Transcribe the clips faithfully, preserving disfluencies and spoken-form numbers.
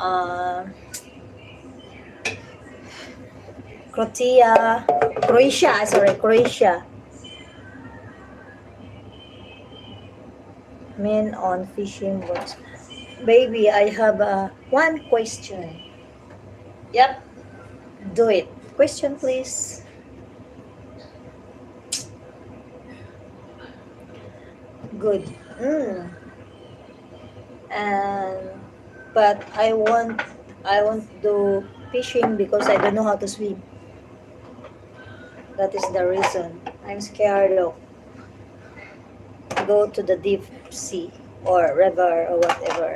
uh, Croatia, Croatia, sorry, Croatia. Men on fishing boats. Baby, I have uh, one question. Yep, do it. Question, please. Good. Mm. And but I want I want to do fishing because I don't know how to swim. That is the reason. I'm scared of go to the deep sea or river or whatever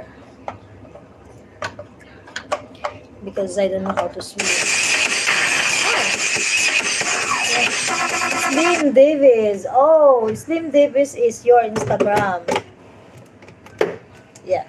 because I don't know how to swim. Slim Davis. Oh, Slim Davis is your Instagram. Yeah.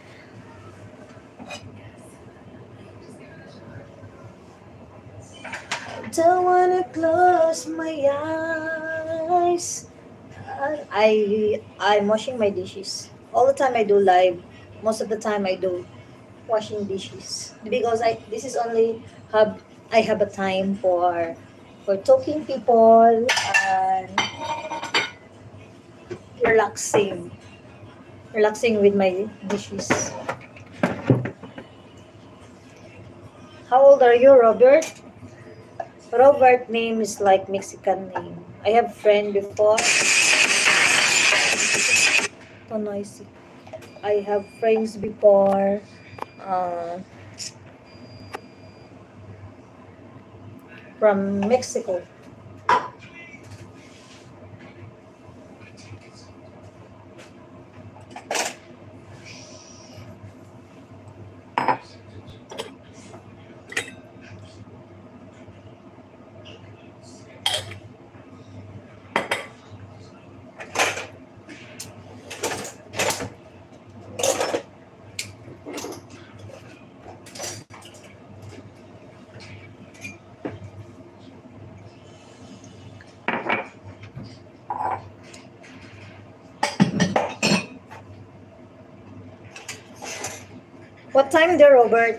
Don't wanna close my eyes. I I'm washing my dishes. All the time I do live. Most of the time I do washing dishes because I this is only have I have a time for for talking people and relaxing relaxing with my dishes. How old are you, Robert? Robert name is like Mexican name. I have friend before. So noisy. I have friends before. Uh, from Mexico. What time there, Robert?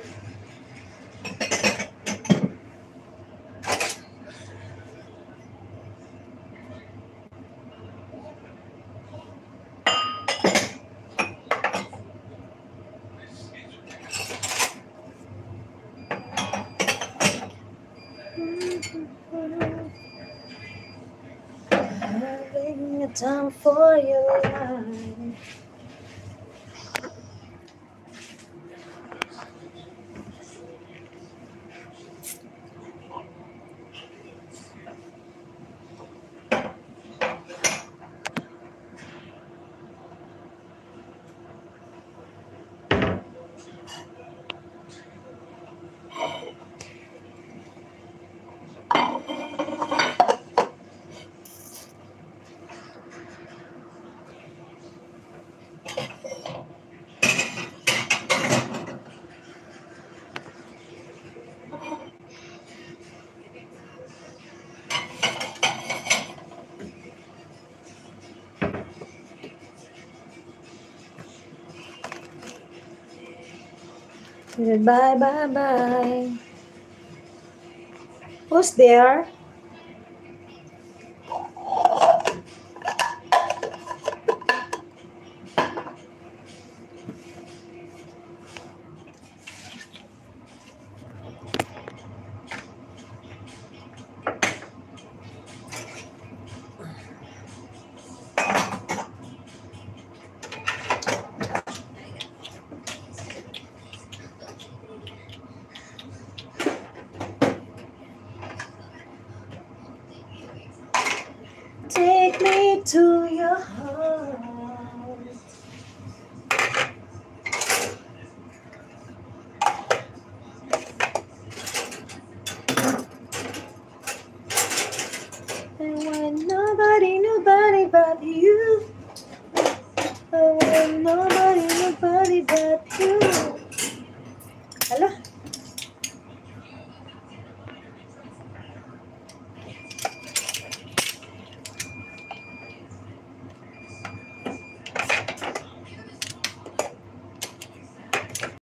Having a time for your life. Bye, bye, bye. Who's there? Take me to your heart. And when nobody, nobody but you. I want nobody, nobody but you. Hello?